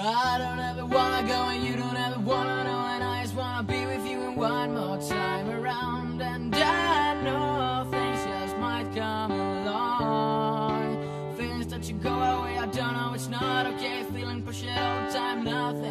I don't ever wanna go and you don't ever wanna know, and I just wanna be with you and one more time around. And I know things just might come along, feelings that you go away, I don't know, it's not okay, feeling push it all the time, nothing